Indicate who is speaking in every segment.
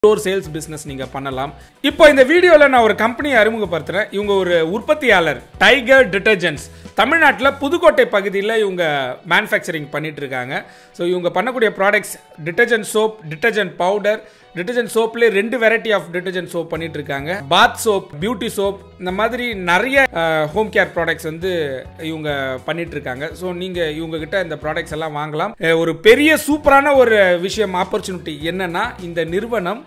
Speaker 1: Door sales business நீங்க பண்ணலாம். இப்போ இந்த வீடியோல நான் ஒரு கம்பெனியை அறிமுகப்படுத்துறேன். இவங்க ஒரு உற்பத்தியாளர் டைகர் டிட்டர்ஜென்ட்ஸ். தமிழ்நாட்டில் புதுக்கோட்டை பகுதியில் இவங்க மேனுஃபேக்சரிங் பண்ணிட்டு இருக்காங்க. ஸோ இவங்க பண்ணக்கூடிய products detergent soap, detergent powder, detergent சோப்லேயே 2 வெரைட்டி ஆஃப் டிட்டர்ஜென்ட் சோப் பண்ணிட்டு இருக்காங்க. பாத் சோப், பியூட்டி சோப், இந்த மாதிரி நிறைய ஹோம் கேர் ப்ராடக்ட்ஸ் வந்து இவங்க பண்ணிட்டு இருக்காங்க. ஸோ நீங்க இவங்க கிட்ட இந்த ப்ராடக்ட்ஸ் எல்லாம் வாங்கலாம். ஒரு பெரிய சூப்பரான ஒரு விஷயம், ஆப்பர்ச்சுனிட்டி என்னன்னா, இந்த நிறுவனம்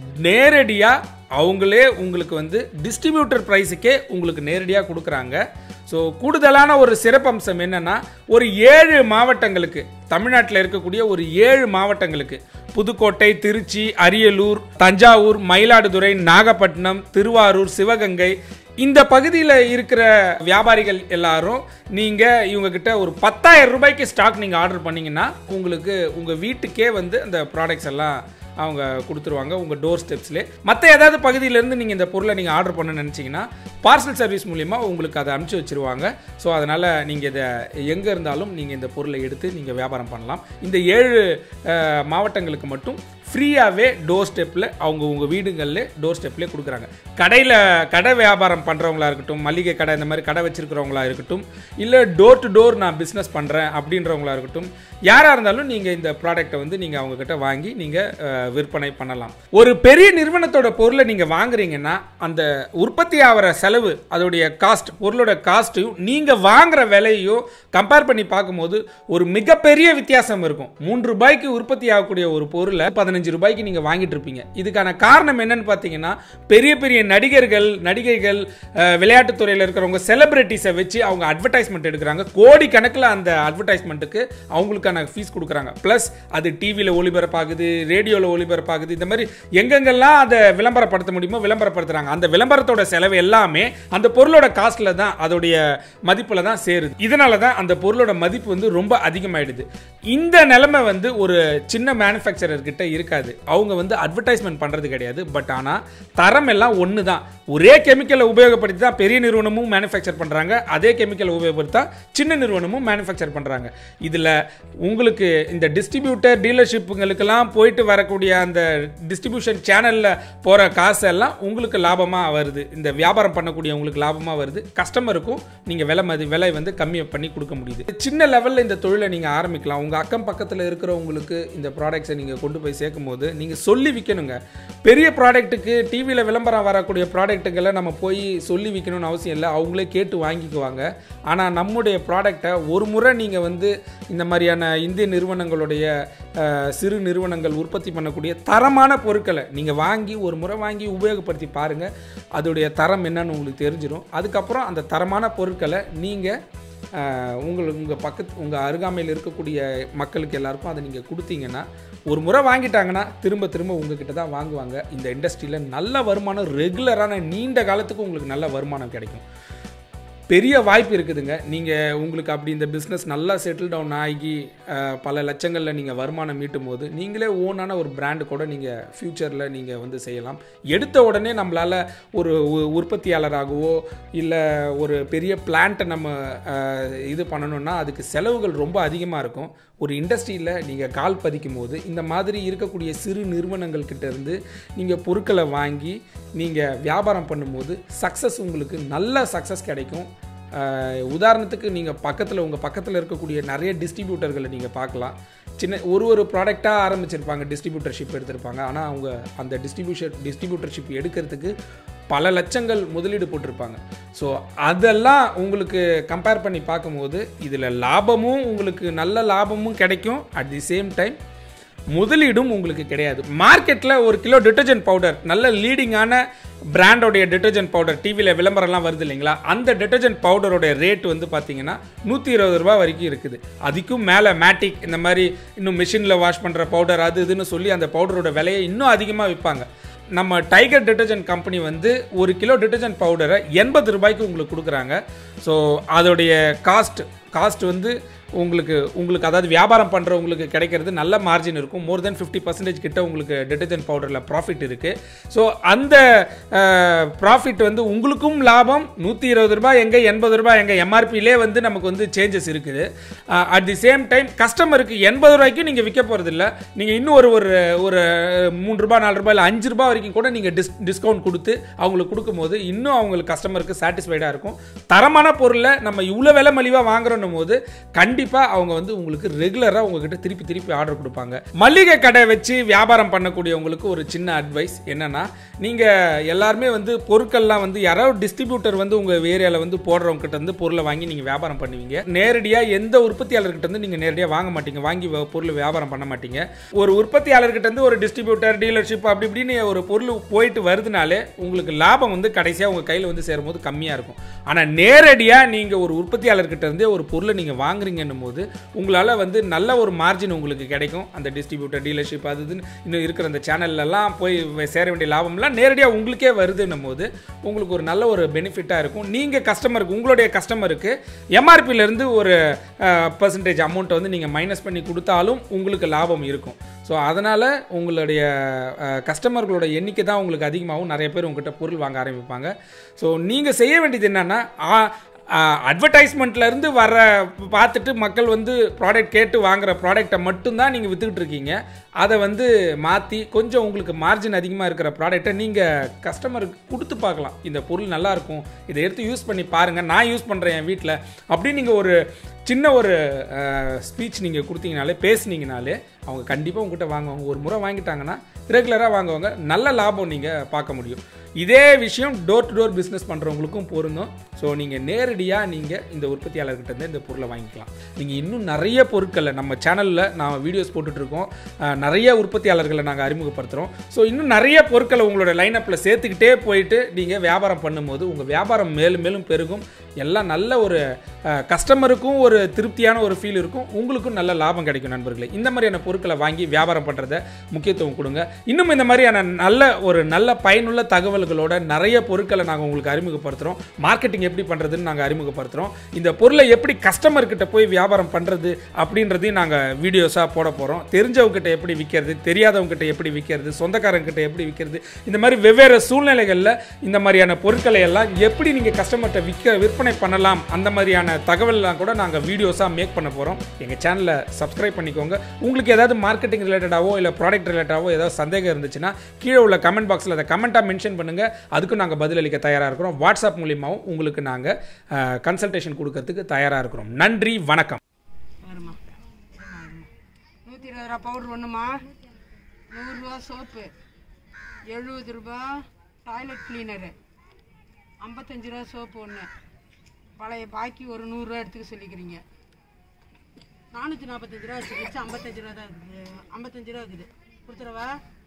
Speaker 1: நேரடியா அவங்களே உங்களுக்கு வந்து டிஸ்ட்ரிபியூட்டர் பிரைஸுக்கே உங்களுக்கு நேரடியாக கொடுக்குறாங்க. ஸோ கூடுதலான ஒரு சிறப்பம்சம் என்னன்னா, ஒரு 7 மாவட்டங்களுக்கு, தமிழ்நாட்டில் இருக்கக்கூடிய ஒரு 7 மாவட்டங்களுக்கு, புதுக்கோட்டை, திருச்சி, அரியலூர், தஞ்சாவூர், மயிலாடுதுறை, நாகப்பட்டினம், திருவாரூர், சிவகங்கை, இந்த பகுதியில் இருக்கிற வியாபாரிகள் எல்லாரும் நீங்கள் இவங்க கிட்ட ஒரு 10,000 ரூபாய்க்கு ஸ்டாக் நீங்கள் ஆர்டர் பண்ணிங்கன்னா உங்களுக்கு உங்கள் வீட்டுக்கே வந்து அந்த ப்ராடக்ட்ஸ் எல்லாம் அவங்க கொடுத்துருவாங்க உங்கள் டோர் ஸ்டெப்ஸ்லேயே. மற்ற ஏதாவது பகுதியிலேருந்து நீங்கள் இந்த பொருளை நீங்கள் ஆர்டர் பண்ண நினச்சிங்கன்னா பார்சல் சர்வீஸ் மூலிமா உங்களுக்கு அதை அனுப்பிச்சி வச்சுருவாங்க. ஸோ அதனால் நீங்கள் இதை எங்கே இருந்தாலும் நீங்கள் இந்த பொருளை எடுத்து நீங்கள் வியாபாரம் பண்ணலாம். இந்த 7 மாவட்டங்களுக்கு மட்டும் ஃப்ரீயாகவே டோர் ஸ்டெப்பில் அவங்க உங்கள் வீடுகளில் டோர் ஸ்டெப்லேயே கொடுக்குறாங்க. கடை வியாபாரம் பண்ணுறவங்களா இருக்கட்டும், மளிகை கடை இந்த மாதிரி கடை வச்சுருக்கிறவங்களா இருக்கட்டும், இல்லை டோர் டு டோர் நான் பிஸ்னஸ் பண்ணுறேன் அப்படின்றவங்களா இருக்கட்டும், யாராக இருந்தாலும் நீங்கள் இந்த ப்ராடக்டை வந்து நீங்கள் அவங்கக்கிட்ட வாங்கி நீங்கள் விற்பனை பண்ணலாம். ஒரு பெரிய நிறுவனத்தோட பொருளை நீங்கள் வாங்குறீங்கன்னா அந்த உற்பத்தி ஆகிற செலவு, அதோடைய காஸ்ட், பொருளோட காஸ்ட்டையும் நீங்கள் வாங்குகிற விலையையும் கம்பேர் பண்ணி பார்க்கும்போது ஒரு மிகப்பெரிய வித்தியாசம் இருக்கும். 3 ரூபாய்க்கு உற்பத்தி ஆகக்கூடிய ஒரு பொருளை 15 ரூபாய்க்கு நீங்க வாங்கிட்டு இருப்பீங்க. இதுக்கான காரணம் என்னன்னு பார்த்தீங்கன்னா, பெரிய பெரிய நடிகைகள், விளையாட்டுத் துறையில் இருக்கிறவங்க, செலிபிரிட்டிஸை வச்சு அவங்க அட்வர்டைஸ்மெண்ட் எடுக்கிறாங்க. கோடி கணக்கில் அந்த அட்வர்டைஸ்மெண்ட்டுக்கு அவங்களுக்கான ஃபீஸ் கொடுக்குறாங்க. பிளஸ் அது டிவியில் ஒளிபரப்பாகுது, ரேடியோவில் ஒளிபரப்பாகுது, இந்த மாதிரி எங்கெங்கெல்லாம் அதை விளம்பரப்படுத்த முடியுமோ விளம்பரப்படுத்துறாங்க. அந்த விளம்பரத்தோட செலவு எல்லாமே அந்த பொருளோட காஸ்ட்ல தான், அதோடைய மதிப்புல தான் சேருது. இதனால தான் அந்த பொருளோட மதிப்பு வந்து ரொம்ப அதிகமாயிடுது. இந்த நிலைமை வந்து ஒரு சின்ன மேனுஃபேக்சரர் கிட்ட இருக்காது. அவங்க வந்து அட்வர்டைஸ்மெண்ட் பண்றது கிடையாது. பட் ஆனா தரம் எல்லாம் ஒன்று தான். ஒரே கெமிக்கலை உபயோகப்படுத்தி தான் பெரிய நிறுவனமும் மேனுஃபேக்சர் பண்றாங்க, அதே கெமிக்கலை உபயோகப்படுத்தி தான் சின்ன நிறுவனமும் மேனுஃபேக்சர் பண்றாங்க. இதுல உங்களுக்கு இந்த டிஸ்ட்ரிபியூட்டர் டீலர்ஷிப்புங்களுக்கெல்லாம் போயிட்டு வரக்கூடிய அந்த டிஸ்ட்ரிபியூஷன் சேனல்ல போற காசு எல்லாம் உங்களுக்கு லாபமா வருது. இந்த வியாபாரம் பண்ணக்கூடிய உங்களுக்கு லாபமா வருது. கஸ்டமருக்கும் நீங்க விலை வந்து கம்மி பண்ணி கொடுக்க முடியுது. சின்ன லெவல்ல இந்த தொழிலை நீங்க ஆரம்பிக்கலாம். உங்க அக்கம் பக்கத்தில் இருக்கிறவங்களுக்கு இந்த ப்ராடக்ட்ஸை நீங்க கொண்டு போய் சேர்க்கும் போது நீங்க சொல்லி விற்கணுங்க. பெரிய ப்ராடக்ட்டுக்கு டிவியில் விளம்பரம் வரக்கூடிய ப்ராடக்ட்டுகளை நம்ம போய் சொல்லி விற்கணும்னு அவசியம் இல்லை. அவங்களே கேட்டு வாங்கிக்குவாங்க. ஆனால் நம்முடைய ப்ராடக்டை ஒரு முறை நீங்கள் வந்து இந்த மாதிரியான இந்திய நிறுவனங்களுடைய சிறு நிறுவனங்கள் உற்பத்தி பண்ணக்கூடிய தரமான பொருட்களை நீங்கள் வாங்கி ஒரு முறை வாங்கி உபயோகப்படுத்தி பாருங்கள். அதோடைய தரம் என்னன்னு உங்களுக்கு தெரிஞ்சிடும். அதுக்கப்புறம் அந்த தரமான பொருட்களை நீங்கள் உங்கள் அருகாமையில் இருக்கக்கூடிய மக்களுக்கு எல்லாருக்கும் அதை நீங்கள் கொடுத்தீங்கன்னா, ஒரு முறை வாங்கிட்டாங்கன்னா திரும்ப உங்ககிட்ட தான் வாங்குவாங்க. இந்த இண்டஸ்ட்ரியில் நல்ல வருமானம், ரெகுலரான நீண்ட காலத்துக்கு உங்களுக்கு நல்ல வருமானம் கிடைக்கும். பெரிய வாய்ப்பு இருக்குதுங்க. நீங்கள் உங்களுக்கு அப்படி இந்த பிஸ்னஸ் நல்லா செட்டில் டவுன் ஆகி பல லட்சங்களில் நீங்கள் வருமானம் மீட்டும் போது நீங்களே ஓனான ஒரு பிராண்டு கூட நீங்கள் ஃப்யூச்சரில் நீங்கள் வந்து செய்யலாம். எடுத்த உடனே நம்மளால் ஒரு உற்பத்தியாளராகவோ இல்லை ஒரு பெரிய பிளான்ட்டை நம்ம இது பண்ணணும்னா அதுக்கு செலவுகள் ரொம்ப அதிகமாக இருக்கும். ஒரு இண்டஸ்ட்ரியில் நீங்கள் கால் பதிக்கும் போது இந்த மாதிரி இருக்கக்கூடிய சிறு நிறுவனங்கள் கிட்ட இருந்து நீங்கள் பொருட்களை வாங்கி நீங்கள் வியாபாரம் பண்ணும்போது சக்ஸஸ், உங்களுக்கு நல்ல சக்ஸஸ் கிடைக்கும். உதாரணத்துக்கு நீங்கள் உங்கள் பக்கத்தில் இருக்கக்கூடிய நிறைய டிஸ்ட்ரிபியூட்டர்களை நீங்கள் பார்க்கலாம். சின்ன ஒரு ப்ராடக்டாக ஆரம்பிச்சிருப்பாங்க, டிஸ்ட்ரிபியூட்டர்ஷிப் எடுத்திருப்பாங்க. ஆனால் அவங்க அந்த டிஸ்ட்ரிபியூட்டர்ஷிப் எடுக்கிறதுக்கு பல லட்சங்கள் முதலீடு போட்டிருப்பாங்க. ஸோ அதெல்லாம் உங்களுக்கு கம்பேர் பண்ணி பார்க்கும்போது இதில் லாபமும், உங்களுக்கு நல்ல லாபமும் கிடைக்கும். அட் தி சேம் டைம் முதலீடும் உங்களுக்கு கிடையாது. மார்க்கெட்டில் 1 கிலோ டிட்டர்ஜென்ட் பவுடர், நல்ல லீடிங்கான பிராண்டோடைய டிட்டர்ஜென்ட் பவுடர், டிவியில் விளம்பரம்லாம் வருது இல்லைங்களா, அந்த டிட்டர்ஜென்ட் பவுடரோட ரேட் வந்து பார்த்தீங்கன்னா 120 ரூபா வரைக்கும் இருக்குது. அதுக்கும் மேலே மேட்டிக், இந்த மாதிரி இன்னும் மிஷினில் வாஷ் பண்ணுற பவுடர், அது இதுன்னு சொல்லி அந்த பவுடரோட விலையை இன்னும் அதிகமாக விற்பாங்க. நம்ம டைகர் டிட்டர்ஜென்ட் கம்பெனி வந்து 1 கிலோ டிட்டர்ஜென்ட் பவுடரை 80 ரூபாய்க்கு உங்களுக்கு கொடுக்குறாங்க. ஸோ அதோடைய காஸ்ட் காஸ்ட் வந்து உங்களுக்கு அதாவது வியாபாரம் பண்ணுறவங்களுக்கு கிடைக்கிறது நல்ல மார்ஜின் இருக்கும். மோர் தென் 50% கிட்ட உங்களுக்கு டிட்டர்ஜென்ட் பவுடரில் ப்ராஃபிட் இருக்குது. ஸோ அந்த ப்ராஃபிட் வந்து உங்களுக்கும் லாபம். 120 ரூபாய் எங்கே 80 ரூபாய் எங்கே எம்ஆர்பியிலே வந்து நமக்கு வந்து சேஞ்சஸ் இருக்குது. அட் தி சேம் டைம் கஸ்டமருக்கு 80 ரூபாய்க்கும் நீங்கள் விற்க போகிறதில்ல. நீங்கள் இன்னும் ஒரு 3 ரூபாய் 4 ரூபாய் இல்லை 5 ரூபாய் வரைக்கும் கூட நீங்கள் டிஸ்கவுண்ட் கொடுத்து அவங்களுக்கு கொடுக்கும்போது இன்னும் அவங்களுக்கு கஸ்டமருக்கு சாட்டிஸ்ஃபைடாக இருக்கும். தரமான பொருளை நம்ம இவ்வளோ விலை மலிவாக வாங்குறோன்னும் போது கண்டிப்பாக அவங்க வந்து உங்களுக்கு ரெகுலராக உங்ககிட்ட திருப்பி ஆர்டர் கொடுப்பாங்க. மளிகை கடை வச்சு வியாபாரம் பண்ணக்கூடியவங்களுக்கு ஒரு சின்ன அட்வைஸ் என்னன்னா, நீங்கள் எல்லாருமே வந்து பொருட்கள்லாம் வந்து யாராவது டிஸ்ட்ரிபியூட்டர் வந்து உங்கள் ஏரியாவில் வந்து போடுறவங்க கிட்ட இருந்து பொருளை வாங்கி நீங்கள் வியாபாரம் பண்ணுவீங்க. நேரடியாக எந்த உற்பத்தியாளர்கிட்ட இருந்து நீங்கள் நேரடியாக வாங்க மாட்டீங்க, வாங்கி பொருள் வியாபாரம் பண்ண மாட்டீங்க. ஒரு உற்பத்தியாளர்கிட்ட இருந்து ஒரு டிஸ்ட்ரிபியூட்டர் டீலர்ஷிப் அப்படி இப்படின்னு ஒரு பொருள் போயிட்டு வருதுனாலே உங்களுக்கு லாபம் வந்து கடைசியாக உங்கள் கையில் வந்து சேரும்போது கம்மியாக இருக்கும். ஆனால் நேரடியாக நீங்கள் ஒரு உற்பத்தியாளர்கிட்ட இருந்தே ஒரு பொருளை நீங்கள் வாங்குறீங்கன்னும் போது உங்களால் வந்து நல்ல ஒரு மார்ஜின் உங்களுக்கு கிடைக்கும். அந்த டிஸ்ட்ரிபியூட்டர் டீலர்ஷிப் அது இன்னும் இருக்கிற அந்த சேனல்லாம் போய் சேர வேண்டிய லாபம்லாம் நேரடியாக உங்களுக்கே வருதுன்னும் போது உங்களுக்கு ஒரு நல்ல ஒரு பெனிஃபிட்டாக இருக்கும். நீங்கள் கஸ்டமருக்கு உங்களுடைய கஸ்டமருக்கு எம்ஆர்பியிலேருந்து ஒரு பர்சன்டேஜ் அமௌண்ட்டை வந்து நீங்கள் மைனஸ் பண்ணி கொடுத்தாலும் உங்களுக்கு லாபம் இருக்கும். ஸோ அதனால் உங்களுடைய கஸ்டமர்களோட எண்ணிக்கை தான் உங்களுக்கு அதிகமாகவும் நிறைய பேர் உங்கள்கிட்ட பொருள் வாங்க ஆரம்பிப்பாங்க. ஸோ நீங்கள் செய்ய வேண்டியது என்னென்னா, அட்வர்டைஸ்மெண்ட்லேருந்து வர பார்த்துட்டு மக்கள் வந்து ப்ராடக்ட் கேட்டு வாங்குகிற ப்ராடக்டை மட்டும்தான் நீங்கள் விற்றுக்கிட்டு இருக்கீங்க. அதை வந்து மாற்றி கொஞ்சம் உங்களுக்கு மார்ஜின் அதிகமாக இருக்கிற ப்ராடக்டை நீங்கள் கஸ்டமருக்கு கொடுத்து பார்க்கலாம். இந்த பொருள் நல்லாயிருக்கும், இதை எடுத்து யூஸ் பண்ணி பாருங்கள், நான் யூஸ் பண்ணுறேன் என் வீட்டில் அப்படின்னு நீங்கள் ஒரு சின்ன ஒரு ஸ்பீச் நீங்கள் கொடுத்தீங்கனாலே பேசுனீங்கனாலே அவங்க கண்டிப்பாக உங்கள்கிட்ட வாங்குவாங்க. ஒரு முறை வாங்கிட்டாங்கன்னா ரெகுலராக வாங்குவாங்க. நல்ல லாபம் நீங்கள் பார்க்க முடியும். இதே விஷயம் டோர் டு டோர் பிஸ்னஸ் பண்ணுறவங்களுக்கும் பொருந்தும். ஸோ நீங்கள் நேரடியாக நீங்கள் இந்த உற்பத்தியாளர்கிட்ட இந்த பொருளை வாங்கிக்கலாம். நீங்கள் இன்னும் நிறைய பொருட்களை நம்ம சேனலில் நான் வீடியோஸ் போட்டுட்ருக்கோம். நிறைய உற்பத்தியாளர்களை நாங்கள் அறிமுகப்படுத்துகிறோம். ஸோ இன்னும் நிறைய பொருட்களை உங்களோட லைனப்பில் சேர்த்துக்கிட்டே போயிட்டு நீங்கள் வியாபாரம் பண்ணும்போது உங்கள் வியாபாரம் மேலும் மேலும் பெருகும். எல்லாம் நல்ல ஒரு கஸ்டமருக்கும் ஒரு திருப்தியான ஒரு ஃபீல் இருக்கும், உங்களுக்கும் நல்ல லாபம் கிடைக்கும். நண்பர்களே, இந்த மாதிரியான பொருட்களை வாங்கி வியாபாரம் பண்ணுறத முக்கியத்துவம் கொடுங்க. இன்னும் இந்த மாதிரியான நல்ல பயனுள்ள தகவல்களோட நிறைய பொருட்களை நாங்கள் உங்களுக்கு அறிமுகப்படுத்துகிறோம். மார்க்கெட்டிங் எப்படி பண்ணுறதுன்னு நாங்கள் அறிமுகப்படுத்துகிறோம். இந்த பொருளை எப்படி கஸ்டமர்கிட்ட போய் வியாபாரம் பண்ணுறது அப்படின்றதையும் நாங்கள் வீடியோஸாக போட போகிறோம். தெரிஞ்சவங்ககிட்ட எப்படி விற்கிறது, தெரியாதவங்ககிட்ட எப்படி விற்கிறது, சொந்தக்காரங்கிட்ட எப்படி விற்கிறது, இந்த மாதிரி வெவ்வேறு சூழ்நிலைகளில் இந்த மாதிரியான பொருட்களை எல்லாம் எப்படி நீங்கள் கஸ்டமர்கிட்ட விற்பனை பண்ணலாம், அந்த மாதிரியான தகவல்லாம் கூட நாங்கள் வீடியோஸாக மேக் பண்ண போகிறோம். எங்கள் சேனலை சப்ஸ்கிரைப் பண்ணிக்கோங்க. உங்களுக்கு ஏதாவது மார்க்கெட்டிங் ரிலேட்டடாவோ இல்லை ப்ராடக்ட் ரிலேட்டடாவோ ஏதாவது சந்தேகம் இருந்துச்சுன்னா கீழே உள்ள கமெண்ட் பாக்ஸில் அதை கமெண்ட்டாக மென்ஷன் பண்ணுங்கள். அதுக்கும் நாங்கள் பதிலளிக்க தயாராக இருக்கிறோம். வாட்ஸ்அப் மூலியமாகவும் உங்களுக்கு நாங்கள் கன்சல்டேஷன் கொடுக்கறதுக்கு தயாராக இருக்கிறோம். நன்றி, வணக்கம்.
Speaker 2: 120 ரூபா பவுடர் ஒன்றுமா, 100 ரூபா சோப்பு, 70 ரூபா டாய்லெட் கிளீனரு, 55 ரூபா சோப்பு ஒன்று, பழைய பாக்கி ஒரு 100 ரூபா எடுத்துக்க சொல்லிக்கிறீங்க. 445 ரூபா வச்சு 55 ரூபா தான் இருக்குது. 55 ரூபா இருக்குது, கொடுத்துருவா.